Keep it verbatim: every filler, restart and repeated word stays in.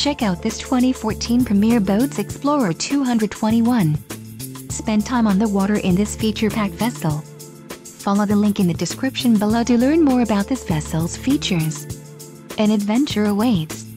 Check out this twenty fourteen Premier Boats Explorer two twenty-one. Spend time on the water in this feature-packed vessel. Follow the link in the description below to learn more about this vessel's features. An adventure awaits.